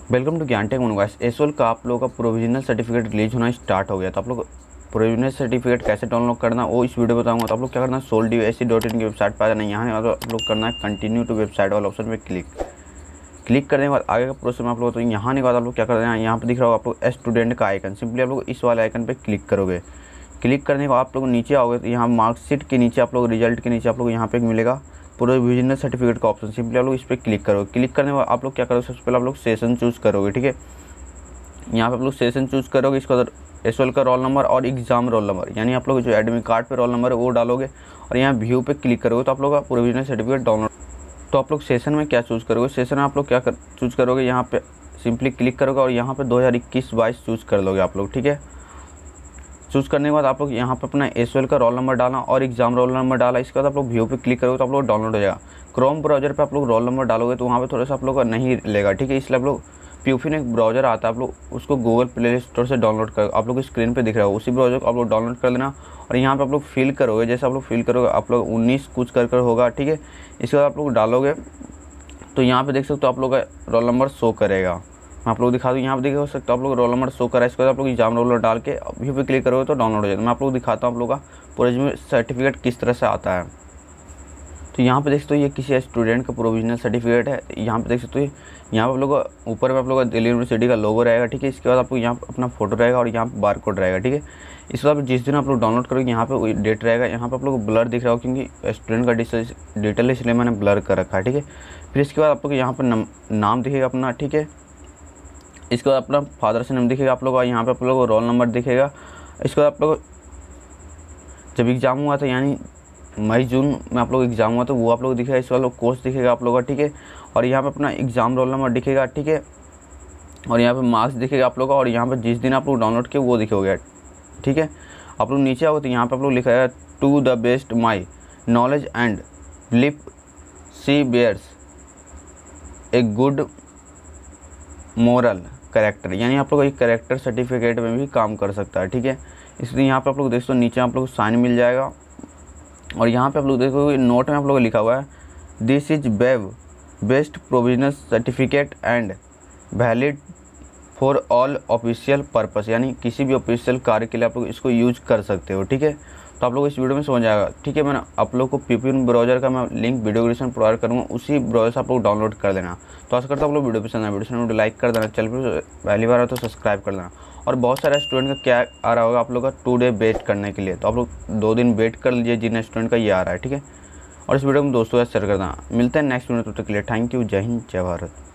Welcome to Gyan tech guys. SOL का आप लोगों का प्रोविजनल सर्टिफिकेट रिलीज होना स्टार्ट हो गया। तो आप लोग प्रोविजनल सर्टिफिकेट कैसे डाउनलोड करना वो इस वीडियो में बताऊंगा। तो आप लोग क्या करना है, soldusc.in की वेबसाइट पर आ जाना। यहाँ आप लोग करना है कंटिन्यू टू वेबसाइट वाला ऑप्शन पे क्लिक करने के बाद आगे का प्रोसेस में आप लोग तो यहाँ के बाद आप लोग क्या करना है, यहाँ पे दिख रहा होगा आप लोग स्टूडेंट का आइकन, सिंपली आप लोग इस वाले आइकन पे क्लिक करोगे। क्लिक करने के बाद आप लोग नीचे आओगे तो यहाँ मार्कशीट के नीचे आप लोग रिजल्ट के नीचे आप लोग यहाँ पे मिलेगा प्रोविजनल सर्टिफिकेट का ऑप्शन, सिंपली आप लोग इस पर क्लिक करोगे। क्लिक करने के बाद आप लोग क्या करोगे, सबसे पहले आप लोग सेशन चूज़ करोगे। ठीक है, यहाँ पे आप लोग सेशन चूज़ करोगे। इसके बाद एसओएल का रोल नंबर और एग्ज़ाम रोल नंबर, यानी आप लोग जो एडमिट कार्ड पे रोल नंबर है वो डालोगे और यहाँ व्यू पे क्लिक करोगे तो आप लोग का प्रोविजनल सर्टिफिकेट डाउनलोड। तो आप लोग सेशन में क्या चूज़ करोगे, सेशन में आप लोग क्या चूज़ करोगे, यहाँ पे सिंपली क्लिक करोगे और यहाँ पे 2021-22 चूज़ कर लोगे आप लोग। ठीक है, चूज़ करने के बाद आप लोग यहाँ पे अपना एसओएल का रोल नंबर डालना और एग्ज़ाम रोल नंबर डाला। इसके बाद आप लोग व्यू पे क्लिक करोगे तो आप लोग डाउनलोड हो जाएगा। क्रोम ब्राउजर पे आप लोग रोल नंबर डालोगे तो वहाँ पे थोड़ा सा आप लोग का नहीं लेगा। ठीक है, इसलिए आप लोग प्यूफिन एक ब्राउजर आता है, आप लोग उसको गूगल प्ले स्टोर से डाउनलोड कर, आप लोग स्क्रीन पे दिख रहा है उसी ब्राउजर को आप लोग डाउनलोड कर लेना। और यहाँ पे आप लोग फिल करोगे, जैसे आप लोग फिल करोगे आप लोग 19 कुछ कर होगा। ठीक है, इसके बाद आप लोग डालोगे तो यहाँ पे देख सकते हो आप लोग का रोल नंबर शो करेगा। मैं आप लोग दिखा दूँ, यहाँ पे देख सकते हो आप लोग रोल नंबर शो करा है। इसके बाद आप लोग एग्जाम रोल नंबर डाल के व्यू पे क्लिक करोगे तो डाउनलोड हो जाएगा। मैं आप लोग दिखाता हूँ आप लोग का प्रोविजनल सर्टिफिकेट किस तरह से आता है। तो यहाँ पे देख सकते हो ये किसी स्टूडेंट का प्रोविजनल सर्टिफिकेट है। यहाँ पे देख सकते हो यहाँ पे आप लोग ऊपर में आप लोग का दिल्ली यूनिवर्सिटी का लोगो रहेगा। ठीक है, इसके बाद आपको यहाँ अपना फोटो रहेगा और यहाँ पे बारकोड रहेगा। ठीक है, इसके बाद जिस दिन आप लोग डाउनलोड करोगे यहाँ पे डेट रहेगा। यहाँ पे आप लोग ब्लर दिख रहा हो क्योंकि स्टूडेंट का डिटेल इसलिए मैंने ब्लर कर रखा है। ठीक है, फिर इसके बाद आप लोग यहाँ पर नाम दिखेगा अपना। ठीक है, इसके बाद अपना फादर से नेम दिखेगा आप लोग का, यहाँ पे आप लोग को रोल नंबर दिखेगा। इसके बाद आप लोग जब एग्ज़ाम हुआ था यानी मई जून में आप लोग एग्ज़ाम हुआ तो वो आप लोग दिखेगा। इसके बाद कोर्स दिखेगा आप लोग का। ठीक है, और यहाँ पे अपना एग्ज़ाम रोल नंबर दिखेगा। ठीक है, और यहाँ पे मार्क्स दिखेगा आप लोग का और यहाँ पे जिस दिन आप लोग डाउनलोड किए वो दिखेगा। ठीक है, आप लोग नीचे आओगे तो यहाँ पे आप लोग लिखा है to the best my knowledge and belief she bears a good moral character, यानी आप लोग एक कैरेक्टर सर्टिफिकेट में भी काम कर सकता है। ठीक है, इसलिए यहाँ पे आप लोग देखो नीचे आप लोग साइन मिल जाएगा और यहाँ पे आप लोग देखोगे नोट में आप लोग लिखा हुआ है this is web based provisional certificate and valid for all official purpose, यानी किसी भी ऑफिशियल कार्य के लिए आप लोग इसको यूज कर सकते हो। ठीक है, तो आप लोग इस वीडियो में समझ आएगा। ठीक है, मैंने आप लोग को प्यूपिन ब्राउजर का मैं लिंक वीडियो डिस्क्रिप्शन प्रोवाइड करूँगा, उसी ब्राउजर से आप लोग डाउनलोड कर लेना। तो आशा करता हूँ आप लोग वीडियो पसंद आए, वीडियो लाइक कर देना, चैनल पर पहली बार है तो सब्सक्राइब कर देना। और बहुत सारे स्टूडेंट का क्या आ रहा होगा आप लोग का 2 डे वेट करने के लिए, तो आप लोग 2 दिन वेट कर लीजिए जिन स्टूडेंट का ये आ रहा है। ठीक है, और इस वीडियो में दोस्तों का शेयर कर देना। मिलते हैं नेक्स्ट वीडियो, तब तक के लिए थैंक यू, जय हिंद, जय भारत।